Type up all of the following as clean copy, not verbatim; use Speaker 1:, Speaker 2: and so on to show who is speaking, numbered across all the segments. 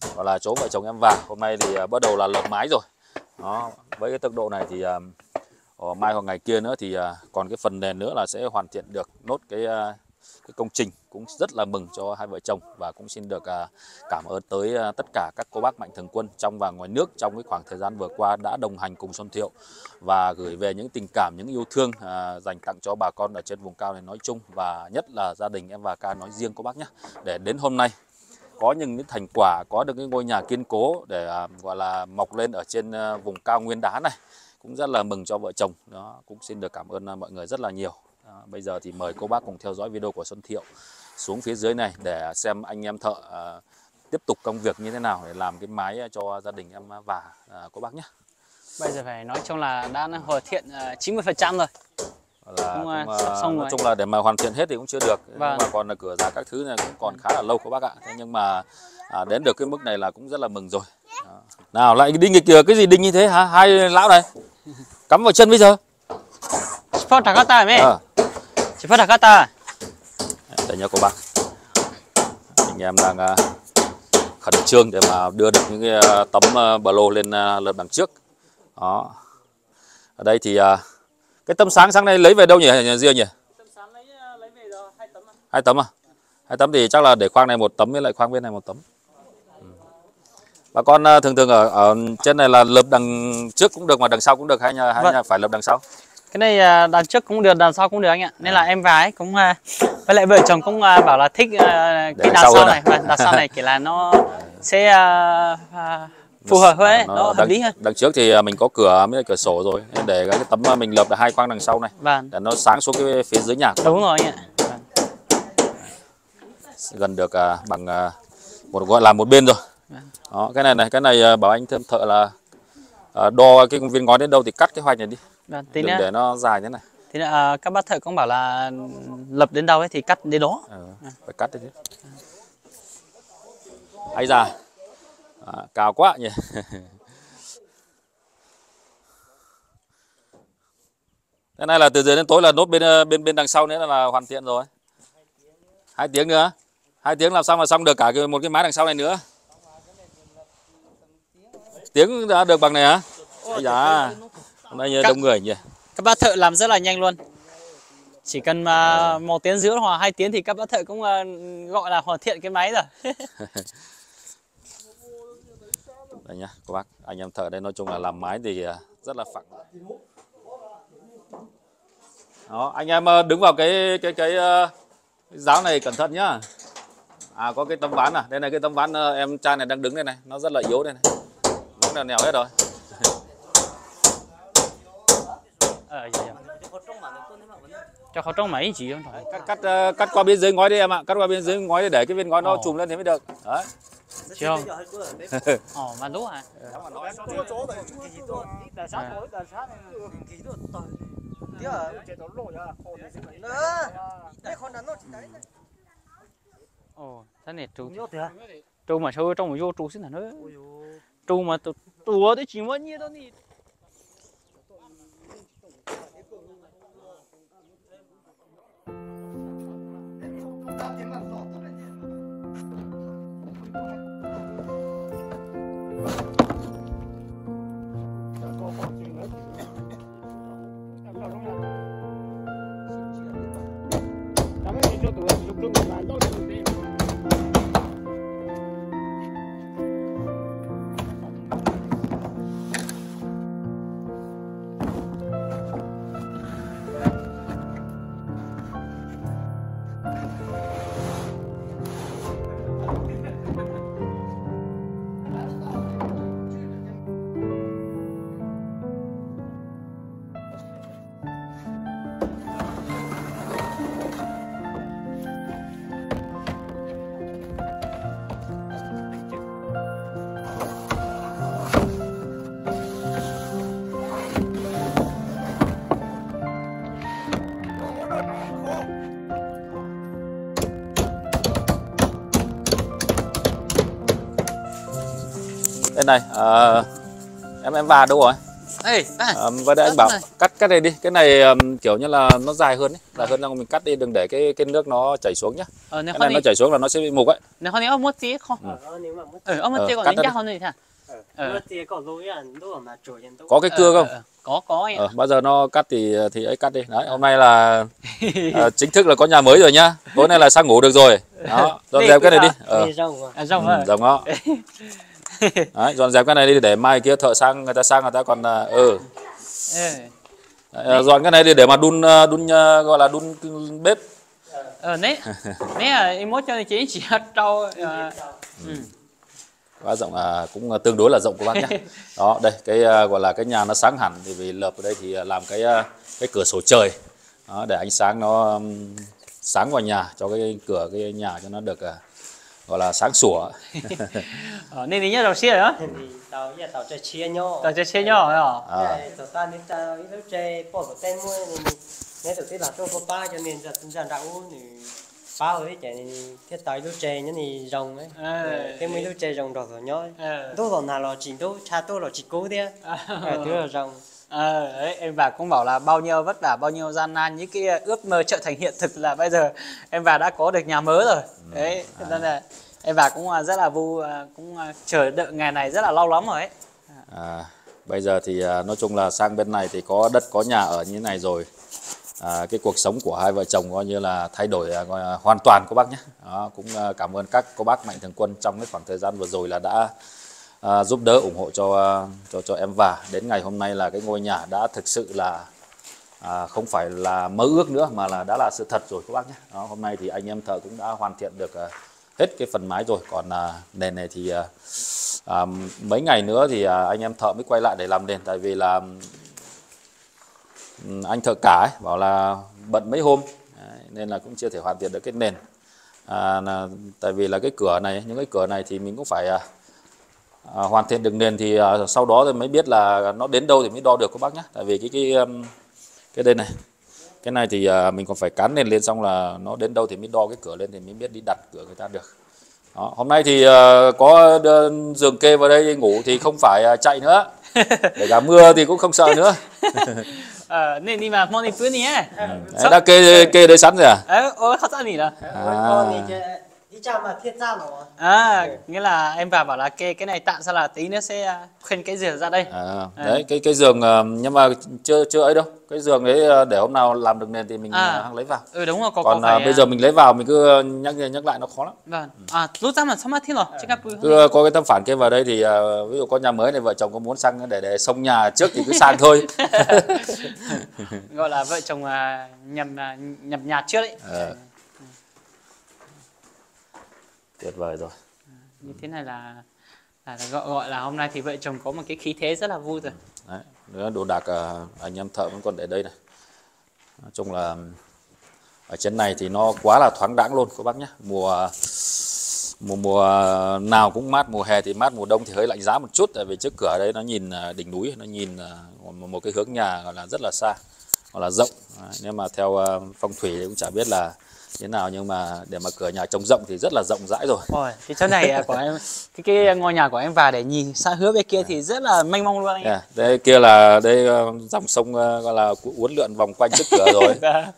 Speaker 1: gọi là chỗ vợ chồng em Và. Hôm nay thì bắt đầu là lợp mái rồi. Đó, với cái tốc độ này thì mai hoặc ngày kia nữa thì còn cái phần nền nữa là sẽ hoàn thiện được nốt cái công trình. Cũng rất là mừng cho hai vợ chồng và cũng xin được cảm ơn tới tất cả các cô bác mạnh thường quân trong và ngoài nước trong cái khoảng thời gian vừa qua đã đồng hành cùng Xuân Thiệu và gửi về những tình cảm, những yêu thương dành tặng cho bà con ở trên vùng cao này nói chung và nhất là gia đình em Và Ca nói riêng cô bác nhé. Để đến hôm nay có những cái thành quả, có được cái ngôi nhà kiên cố để gọi là mọc lên ở trên vùng cao nguyên đá này, cũng rất là mừng cho vợ chồng. Đó, cũng xin được cảm ơn mọi người rất là nhiều. Bây giờ thì mời cô bác cùng theo dõi video của Xuân Thiệu xuống phía dưới này để xem anh em thợ tiếp tục công việc như thế nào để làm cái mái cho gia đình em Và cô bác nhé.
Speaker 2: Bây giờ phải nói chung là đã hoàn thiện 90% rồi.
Speaker 1: Là xong nói chung là để mà hoàn thiện hết thì cũng chưa được,
Speaker 2: vâng.
Speaker 1: Nhưng mà còn là cửa ra các thứ này cũng còn khá là lâu các bác ạ. Thế nhưng mà đến được cái mức này là cũng rất là mừng rồi. Đó. Nào lại đinh kìa, cái gì đinh như thế hả? Hai lão này cắm vào chân bây giờ.
Speaker 2: Phát đặt ta mẹ. Chỉ phát đặt ta.
Speaker 1: Để nhớ cô bác. Anh em đang khẩn trương để mà đưa được những cái tấm bờ lô lên lợp đằng trước. Đó. Ở đây thì cái tấm sáng nay lấy về đâu nhỉ Diêu nhỉ?
Speaker 2: Tấm sáng lấy về rồi 2 tấm.
Speaker 1: 2 tấm à? 2 tấm thì chắc là để khoang này 1 tấm với lại khoang bên này 1 tấm. Bà con thường ở trên này là lợp đằng trước cũng được mà đằng sau cũng được hay là phải lợp đằng sau?
Speaker 2: Cái này đằng trước cũng được, đằng sau cũng được anh ạ. Nên là em Và ấy cũng với lại vợ chồng cũng bảo là thích cái đằng sau này, đằng sau này kiểu là nó sẽ phù hợp hơn ấy, nó hợp lý hơn.
Speaker 1: Đằng trước thì mình có cửa với cửa sổ rồi, nên để cái tấm mình lợp là 2 khoang đằng sau này,
Speaker 2: vâng.
Speaker 1: để nó sáng xuống cái phía dưới nhà.
Speaker 2: Đúng rồi anh ạ. Vâng.
Speaker 1: Gần được bằng một gọi là một bên rồi.
Speaker 2: Vâng.
Speaker 1: Đó, cái này bảo anh thêm thợ là đo cái viên ngói đến đâu thì cắt cái hoành này đi,
Speaker 2: vâng,
Speaker 1: đừng để nó dài thế này.
Speaker 2: Thì các bác thợ cũng bảo là lập đến đâu ấy thì cắt đến đó.
Speaker 1: Phải cắt đấy chứ. Ấy da, cao quá nhỉ. Cái này là từ giờ đến tối là nốt bên đằng sau nữa là hoàn thiện rồi. 2 tiếng nữa, 2 tiếng làm sao mà xong được cả một cái mái đằng sau này nữa. Tiếng đã được bằng này hả? Ấy da, hôm nay đông người nhỉ.
Speaker 2: Các bác thợ làm rất là nhanh luôn. Chỉ cần 1 tiếng rưỡi hoặc 2 tiếng thì các bác thợ cũng gọi là hoàn thiện cái máy rồi.
Speaker 1: Đây nhá, các bác, anh em thợ đây nói chung là làm mái thì rất là phẳng. Đó, anh em đứng vào cái giáo này cẩn thận nhá. Có cái tấm ván đây này, cái tấm ván em trai này đang đứng đây này, nó rất là yếu đây này. Nó nèo nèo hết rồi.
Speaker 2: Cho khó trong máy chỉ không phải.
Speaker 1: Cắt qua bên dưới ngói đi em ạ, cắt qua bên dưới ngói để cái viên ngói nó trùm lên thế mới được. Đấy.
Speaker 2: Chưa không? Mà đúng à? Thế này trâu mà sâu trong một vô trâu xin hẳn nữa. Trâu mà tùa đấy chỉ mất nhiêu đó thì.
Speaker 1: Đây này, em Và đâu rồi?
Speaker 2: Ê,
Speaker 1: Và đây anh bảo cắt cái này đi, cái này kiểu như là nó dài hơn ấy, dài hơn là mình cắt đi, đừng để cái nước nó chảy xuống nhá. Cái này nó chảy xuống là nó sẽ bị mục ấy.
Speaker 2: Nếu không thì ông mất tí không? Ông mất tí còn dính chắc hơn thì
Speaker 1: Có cái cưa không?
Speaker 2: Có anh ạ.
Speaker 1: Bao giờ nó cắt thì ấy cắt đi. Đấy, hôm nay là chính thức là có nhà mới rồi nhá. Tối nay là sang ngủ được rồi. Đó, dọn dẹp cái này đi.
Speaker 2: Rồng
Speaker 1: Rồng đó. Đấy, dọn dẹp cái này đi để mai kia thợ sang người ta còn dọn cái này đi để mà đun gọi là đun bếp.
Speaker 2: Nế em muốn cho chị chỉ hết trâu.
Speaker 1: Quá rộng, cũng tương đối là rộng của bác nhé. Đó, đây cái gọi là cái nhà nó sáng hẳn thì vì lợp ở đây thì làm cái cửa sổ trời. Đó, để ánh sáng nó sáng vào nhà, cho cái cửa cái nhà cho nó được gọi là sáng sủa.
Speaker 2: Nên thì nhớ đầu xia đó.
Speaker 3: tàu chơi chia nhau.
Speaker 2: Tàu chơi chia nhau rồi.
Speaker 3: Tàu ta nên tàu ít chơi bỏ vào tên mua nên đầu tiên là cho ba cho nên giờ đau thì ba ấy chạy thiết tàu ít chơi nhá thì rồng ấy. Cái mấy ít chơi rồng đỏ rồi nhói. Tôi còn nào là chỉ tôi cha tôi là chỉ cố đi. Tôi là rồng.
Speaker 2: Đấy, em bà cũng bảo là bao nhiêu vất vả, bao nhiêu gian nan, những cái ước mơ trở thành hiện thực là bây giờ em bà đã có được nhà mới rồi. Đấy, nên là em bà cũng rất là vui, cũng chờ đợi ngày này rất là lâu lắm rồi ấy.
Speaker 1: Bây giờ thì nói chung là sang bên này thì có đất có nhà ở như thế này rồi. Cái cuộc sống của hai vợ chồng coi như là thay đổi hoàn toàn cô bác nhé. Đó, cũng cảm ơn các cô bác mạnh thường quân trong cái khoảng thời gian vừa rồi là đã giúp đỡ ủng hộ cho em và đến ngày hôm nay là cái ngôi nhà đã thực sự là không phải là mơ ước nữa mà là đã là sự thật rồi các bác nhé. Đó, hôm nay thì anh em thợ cũng đã hoàn thiện được hết cái phần mái rồi, còn nền này thì mấy ngày nữa thì anh em thợ mới quay lại để làm nền, tại vì là anh thợ cả ấy, bảo là bận mấy hôm. Đấy, nên là cũng chưa thể hoàn thiện được cái nền. Tại vì là cái cửa này, những cái cửa này thì mình cũng phải hoàn thiện được nền thì sau đó thì mới biết là nó đến đâu thì mới đo được các bác nhé. Tại vì cái đây này, cái này thì mình còn phải cán nền lên xong là nó đến đâu thì mới đo cái cửa lên thì mới biết đi đặt cửa người ta được. Đó, hôm nay thì có giường kê vào đây ngủ thì không phải chạy nữa, để cả mưa thì cũng không sợ nữa.
Speaker 2: Nên đi mà moni phứ nhé.
Speaker 1: Đã kê đây sẵn rồi à?
Speaker 2: Thật ra nhỉ là. Nghĩa là em vào bảo là cái này tạm ra là tí nữa sẽ khuyên cái giường ra đây.
Speaker 1: Đấy, cái giường nhưng mà chưa ấy đâu. Cái giường đấy để hôm nào làm được nền thì mình lấy vào.
Speaker 2: Đúng rồi,
Speaker 1: còn bây giờ mình lấy vào mình cứ nhắc lại nó khó lắm.
Speaker 2: Vâng. Lúc ra mà sao mà thiên rồi.
Speaker 1: Cứ có cái tấm phản kia vào đây thì ví dụ có nhà mới này vợ chồng có muốn sang để xông nhà trước thì cứ sang thôi.
Speaker 2: Gọi là vợ chồng nhập nhà trước đấy.
Speaker 1: Tuyệt vời rồi.
Speaker 2: Như thế này là gọi là hôm nay thì vợ chồng có một cái khí thế rất là vui rồi.
Speaker 1: Đấy, nữa đồ đạc anh em thợ vẫn còn để đây này. Nói chung là ở trên này thì nó quá là thoáng đãng luôn các bác nhé. Mùa nào cũng mát, mùa hè thì mát, mùa đông thì hơi lạnh giá một chút, tại vì trước cửa đây nó nhìn đỉnh núi, nó nhìn một cái hướng nhà gọi là rất là xa, gọi là rộng. Đấy, nhưng mà theo phong thủy thì cũng chả biết là thế nào, nhưng mà để mà cửa nhà trông rộng thì rất là rộng rãi rồi.
Speaker 2: Cái chỗ này của em, cái ngôi nhà của em vào để nhìn xa hướng bên kia thì rất là mênh mông luôn anh.
Speaker 1: Đây kia là đây dòng sông gọi là uốn lượn vòng quanh trước cửa rồi.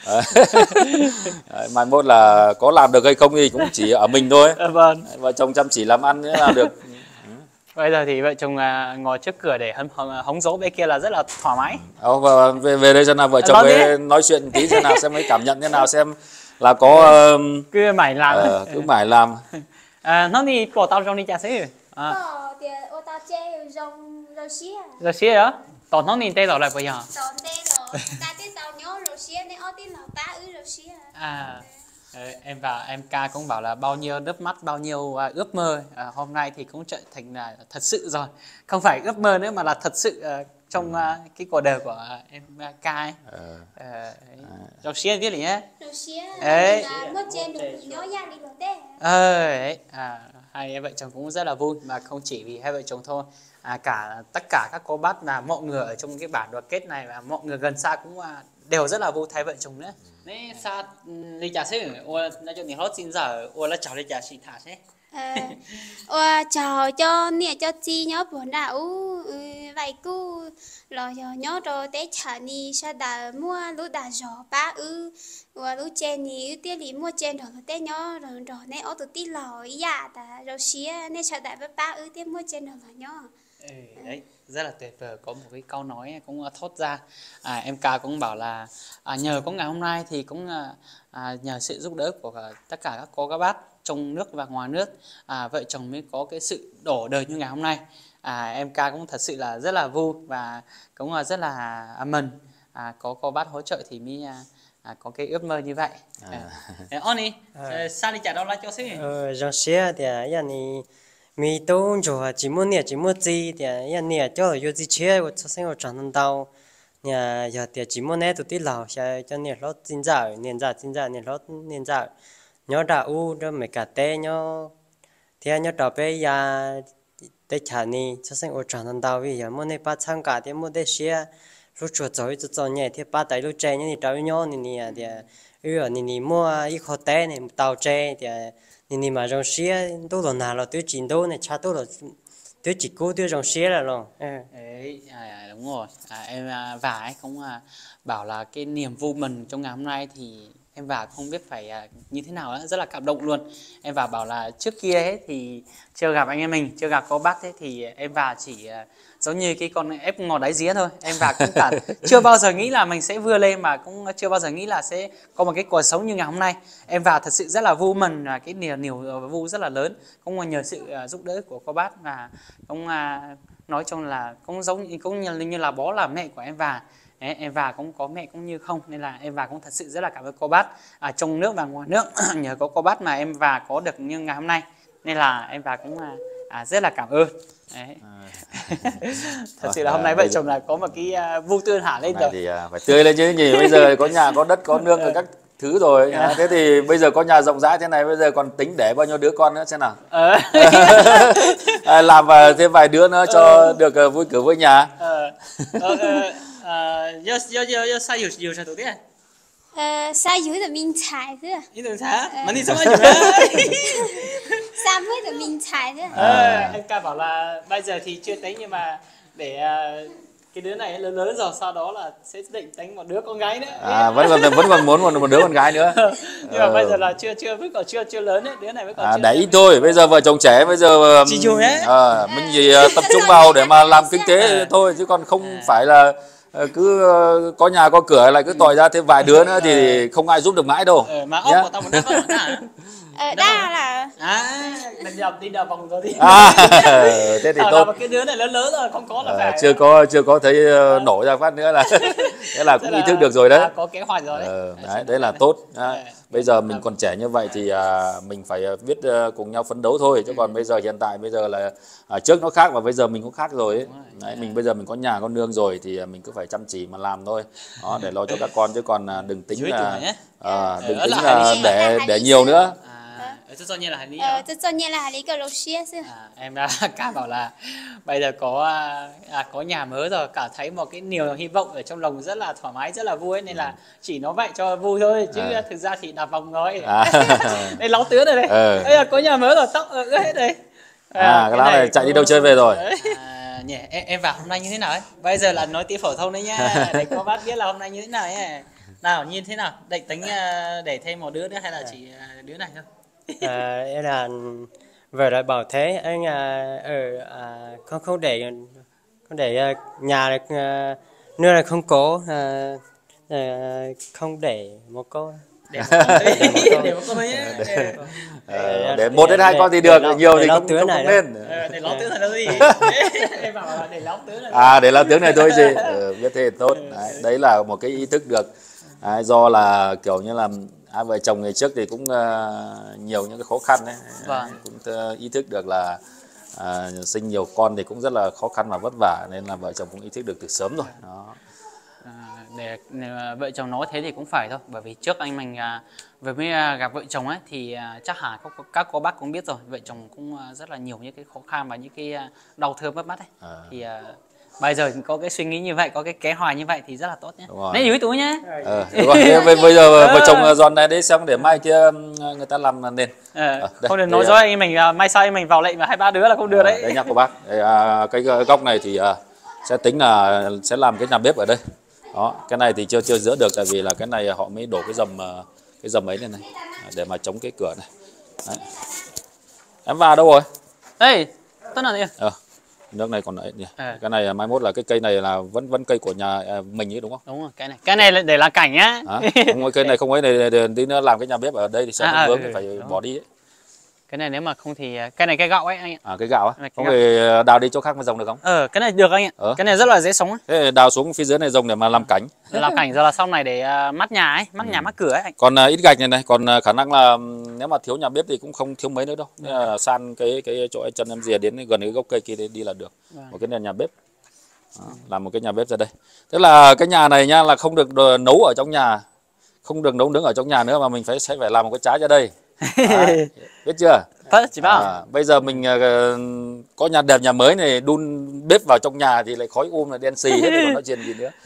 Speaker 1: Đấy, mai mốt là có làm được hay không thì cũng chỉ ở mình thôi.
Speaker 2: Vâng.
Speaker 1: Vợ chồng chăm chỉ làm ăn là được.
Speaker 2: Bây giờ thì vợ chồng ngồi trước cửa để hóng gió bên kia là rất là thoải mái.
Speaker 1: Về đây xem nào, vợ chồng về nói chuyện tí xem nào, xem mấy cảm nhận thế nào, xem là có
Speaker 2: cứ mải làm.
Speaker 1: cứ mải làm.
Speaker 2: Nó đi bỏ tao trong đi chả xí.
Speaker 4: Thì ô tao chơi rồng xía.
Speaker 2: Rồi xí đó. Tao nó nhìn tay rồi lại bây giờ.
Speaker 4: Tao tên rồi, ta tên tao nhớ rồng xía nên ô tên là ta rồng xía.
Speaker 2: Em và em ca cũng bảo là bao nhiêu nước mắt, bao nhiêu ước mơ hôm nay thì cũng trở thành là thật sự rồi, không phải ước mơ nữa mà là thật sự trong cái cuộc đời của em ca ấy. Rau xía viết gì nhé.
Speaker 4: Rau xía là mất trên được nhớ gia đình rồi đấy.
Speaker 2: Hai vợ chồng cũng rất là vui, mà không chỉ vì hai vợ chồng thôi, tất cả các cô bác là mọi người ở trong cái bản đoàn kết này và mọi người gần xa cũng đều rất là vui thay vợ chồng nữa. Nè sao đi trả xe, ô là cho mình hót xin giờ, ô là cháu đi trả xin thả xe.
Speaker 4: chờ cho nè cho chi nhớ buồn đạo vậy cu rồi nhớ rồi té chả ni sao đã mua lúa đã giò ba và lúa chè ni tiêu lý mua chè rồi té nhớ rồi nè ở tụi tí lòi dạ đã rồi xía nè sao đã với ba tiêu mua chè rồi nhớ.
Speaker 2: Đấy rất là tuyệt vời, có một cái câu nói cũng thốt ra. Em ca cũng bảo là nhờ có ngày hôm nay thì cũng nhờ sự giúp đỡ của tất cả các cô các bác trong nước và ngoài nước, vợ chồng mới có cái sự đổ đời như ngày hôm nay. Em ca cũng thật sự là rất là vui và cũng rất là mừng, có cô bác hỗ trợ thì mới có cái ước mơ như vậy. Oni sao đi trả đâu lại cho xí?
Speaker 3: Rồi xía thì yani mi tô rồi chỉ muốn gì thì yani cho là gì chế của cho sinh hoạt chẳng đau nhà giờ thì chỉ muốn nè tụi tí lào sẽ cho nè lót chín giờ nè lót nè giờ nhớ đã rồi mấy cả té nhớ thì nhớ đọc bây giờ để trả ni cho sinh hoạt chẳng đau vì giờ muốn nè bắt sang cả thì muốn để xía lúc chuột rồi cho nhẹ thì bắt tay lúc chơi nhá thì trâu nhớ nè thì nè mua ít khó té nè tàu chơi thì nè mà trong xía đâu là nào là tôi chín đâu này cha đâu là tôi chỉ cố tôi trong xía là rồi.
Speaker 2: Đấy, đúng rồi. Em và ấy cũng bảo là cái niềm vui mừng trong ngày hôm nay thì em và không biết phải như thế nào đó, rất là cảm động luôn. Em và bảo là trước kia ấy thì chưa gặp anh em mình, chưa gặp cô bác ấy thì em và chỉ giống như cái con ép ngò đáy día thôi. Em và cũng cả chưa bao giờ nghĩ là mình sẽ vươn lên, mà cũng chưa bao giờ nghĩ là sẽ có một cái cuộc sống như ngày hôm nay. Em và thật sự rất là vui mừng, cái niềm vui rất là lớn, cũng nhờ sự giúp đỡ của cô bác, và cũng nói chung là cũng như là bố là mẹ của em và. Đấy, em và cũng có mẹ cũng như không, nên là em và cũng thật sự rất là cảm ơn cô bác trong nước và ngoài nước. Nhờ có cô bác mà em và có được như ngày hôm nay, nên là em và cũng rất là cảm ơn. Đấy. Thật sự là hôm nay vợ chồng là có một cái vui tươi hẳn lên rồi.
Speaker 1: Thì phải tươi lên chứ nhỉ, bây giờ có nhà có đất có nương các thứ rồi. Thế thì bây giờ có nhà rộng rãi thế này, bây giờ còn tính để bao nhiêu đứa con nữa xem nào. Làm thêm vài đứa nữa cho được vui cửa với nhà.
Speaker 2: Sao nhiều sao tụi thế?
Speaker 4: Sao dưới là mình xài thế?
Speaker 2: Ý tưởng sao? Mà đi sao nhiều đấy?
Speaker 4: Sao mới là mình xài thế?
Speaker 2: Em ca bảo là bây giờ thì chưa tính, nhưng mà để cái đứa này lớn lớn rồi, sau đó là sẽ định tính một đứa con gái nữa.
Speaker 1: Vẫn còn muốn một đứa con gái nữa.
Speaker 2: Nhưng mà bây giờ là chưa lớn đấy, đứa này vẫn còn chưa.
Speaker 1: Để ít thôi, bây giờ vợ chồng trẻ bây giờ
Speaker 2: chỉ chung hết.
Speaker 1: Mình chỉ tập trung vào để mà làm kinh tế thôi, chứ còn không phải là cứ có nhà có cửa lại cứ tỏi ra thêm vài đứa nữa thì không ai giúp được mãi đâu.
Speaker 2: Mà ốc của tao một đất có ổn hả?
Speaker 4: Đa là
Speaker 2: mình đi đào vòng rồi đi.
Speaker 1: Thế thì tốt.
Speaker 2: Cái đứa này lớn lớn rồi, không có là phải
Speaker 1: chưa có thấy nổ ra phát nữa là thế là cũng ý thức được rồi đấy.
Speaker 2: Có kế hoạch rồi đấy.
Speaker 1: Đấy là tốt. Bây giờ mình còn trẻ như vậy thì mình phải biết cùng nhau phấn đấu thôi, chứ còn bây giờ hiện tại bây giờ là trước nó khác và bây giờ mình cũng khác rồi ấy. Đấy, mình bây giờ mình có nhà có nương rồi thì mình cứ phải chăm chỉ mà làm thôi. Đó, để lo cho các con, chứ còn đừng tính là để nhiều nữa.
Speaker 2: Cho nhiên là lý
Speaker 4: cho nhiên là lý cái lô xía chứ.
Speaker 2: Em đã cả bảo là bây giờ có nhà mới rồi, cả thấy một cái niềm hy vọng ở trong lòng, rất là thoải mái, rất là vui ấy, nên là chỉ nói vậy cho vui thôi, chứ thực ra thì đạp vòng rồi. Đây lóng tướng rồi đây. Bây giờ có nhà mới rồi, tóc ướt hết đây.
Speaker 1: Cái này chạy đi đâu chơi về rồi.
Speaker 2: Nhỉ, em vào hôm nay như thế nào ấy? Bây giờ là nói tiếng phổ thông đấy nhá, để có bác biết là hôm nay như thế nào ấy. Nào, như thế nào? Định tính để thêm một đứa nữa hay là chỉ đứa này thôi?
Speaker 3: Em là vợ lại bảo thế anh không để nhà nơi là không có không để một cô
Speaker 2: để một con nhé,
Speaker 1: để 1 đến 2 con thì được, nhiều thì không nên.
Speaker 2: Để lóng tướng là gì? Em bảo là để lóng tướng là
Speaker 1: để lóng tướng này thôi gì. Biết thế thì tốt. Đấy là một cái ý thức được. Do là kiểu như là hai vợ chồng ngày trước thì cũng nhiều những cái khó khăn đấy. Cũng ý thức được là sinh nhiều con thì cũng rất là khó khăn và vất vả, nên là vợ chồng cũng ý thức được từ sớm rồi. Đó.
Speaker 2: Để vợ chồng nói thế thì cũng phải thôi, bởi vì trước anh mình vừa mới gặp vợ chồng ấy thì chắc hẳn các cô bác cũng biết rồi, vợ chồng cũng rất là nhiều những cái khó khăn và những cái đau thương mất mát ấy. Thì Bây giờ có cái suy nghĩ như vậy, có cái kế hoạch như vậy thì rất là tốt nhé.
Speaker 1: Đúng rồi.
Speaker 2: Lấy dưới túi nhé.
Speaker 1: Đúng rồi. Thế bây giờ vợ chồng dọn này đi xem để mai kia người ta làm nền.
Speaker 2: Không được nói dối anh mình mai sau anh mình vào lệnh mà 2-3 đứa là không được đấy.
Speaker 1: Đấy nhắc của bác. Cái góc này thì sẽ tính là sẽ làm cái nhà bếp ở đây. Đó, cái này thì chưa dỡ được tại vì là cái này họ mới đổ cái dầm ấy lên này để mà chống cái cửa này. Đấy. Em vào đâu rồi?
Speaker 2: Đây, tốt nào nhỉ?
Speaker 1: Nước này còn ấy nhỉ. Cái này mai mốt là cái cây này là vẫn cây của nhà mình ấy đúng không?
Speaker 2: Đúng rồi, cái này là để làm cảnh nhá.
Speaker 1: Không có cây này không ấy này để tí nữa làm cái nhà bếp ở đây thì sẽ vướng phải bỏ đi ấy.
Speaker 2: Cái này nếu mà không thì cái này cái gạo ấy anh ạ.
Speaker 1: Cái gạo á. Không thì đào đi chỗ khác mà trồng được không?
Speaker 2: Cái này được anh ạ. Cái này rất là dễ sống ấy.
Speaker 1: Thế đào xuống phía dưới này trồng để mà làm cảnh.
Speaker 2: Làm cảnh rồi là sau này để mát nhà ấy, mát nhà mát cửa ấy anh.
Speaker 1: Còn ít gạch này còn khả năng là nếu mà thiếu nhà bếp thì cũng không thiếu mấy nữa đâu. Nên là san cái chỗ anh chân em dìa đến gần cái gốc cây kia đi là được. Một cái nhà bếp. Làm một cái nhà bếp ra đây. Tức là cái nhà này nha là không được nấu ở trong nhà, không được nấu nướng ở trong nhà nữa mà mình sẽ phải làm một cái trái ra đây. Đấy, biết chưa?
Speaker 2: Chị bảo.
Speaker 1: Bây giờ mình có nhà đẹp nhà mới này đun bếp vào trong nhà thì lại khói là đen xì hết rồi còn nói chuyện gì nữa.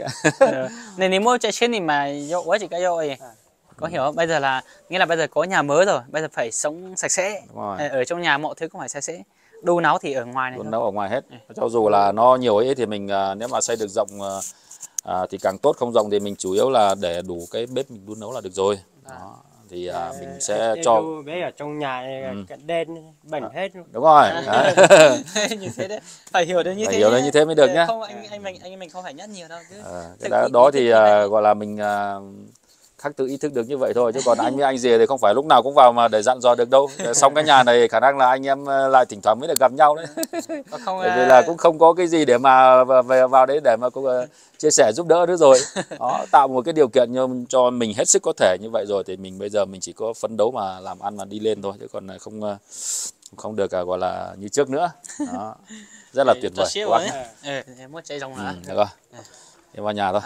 Speaker 2: Nên nếu mua chạy trên thì mà dậu quá chỉ cái dậu ấy. Có hiểu không? Bây giờ là nghĩa là bây giờ có nhà mới rồi, bây giờ phải sống sạch sẽ. Ở trong nhà mọi thứ cũng phải sạch sẽ. Đun nấu thì ở ngoài này.
Speaker 1: Đun nấu ở ngoài hết. Cho dù là nó nhiều ấy thì mình nếu mà xây được rộng thì càng tốt, không rộng thì mình chủ yếu là để đủ cái bếp mình đun nấu là được rồi. Đó. Thì mình sẽ cho
Speaker 3: bé ở trong nhà đen bẩn hết luôn.
Speaker 1: Đúng rồi.
Speaker 2: Như thế đấy. Phải hiểu được như thế.
Speaker 1: Phải hiểu được như thế mới được nhá.
Speaker 2: Không anh mình không phải nhất nhiều đâu chứ.
Speaker 1: Cái đó thì gọi là mình khắc tự ý thức được như vậy thôi, chứ còn anh với anh dì thì không phải lúc nào cũng vào mà để dặn dò được đâu. Xong cái nhà này khả năng là anh em lại thỉnh thoảng mới được gặp nhau đấy. Bởi vì là cũng không có cái gì để mà vào đấy để mà cũng chia sẻ giúp đỡ nữa rồi. Đó, tạo một cái điều kiện cho mình hết sức có thể như vậy rồi thì mình bây giờ mình chỉ có phấn đấu mà làm ăn mà đi lên thôi, chứ còn không được gọi là như trước nữa. Đó. Rất là tuyệt vời. Quá.
Speaker 2: Muốn chạy rồng hả?
Speaker 1: Được rồi. Đi vào nhà thôi.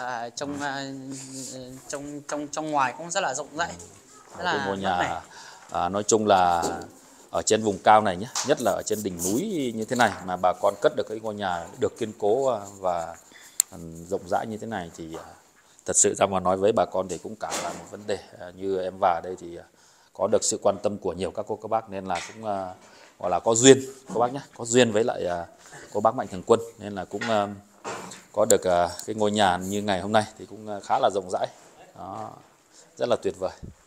Speaker 2: Trong ngoài cũng rất là rộng rãi.
Speaker 1: Cái ngôi nhà nói chung là ở trên vùng cao này nhé, nhất là ở trên đỉnh núi như thế này mà bà con cất được cái ngôi nhà được kiên cố và rộng rãi như thế này thì thật sự ra mà nói với bà con thì cũng cả là một vấn đề. Như em vào đây thì có được sự quan tâm của nhiều các cô các bác nên là cũng gọi là có duyên các bác nhé, có duyên với lại cô bác Mạnh Thường Quân nên là cũng có được cái ngôi nhà như ngày hôm nay thì cũng khá là rộng rãi. Đó, rất là tuyệt vời.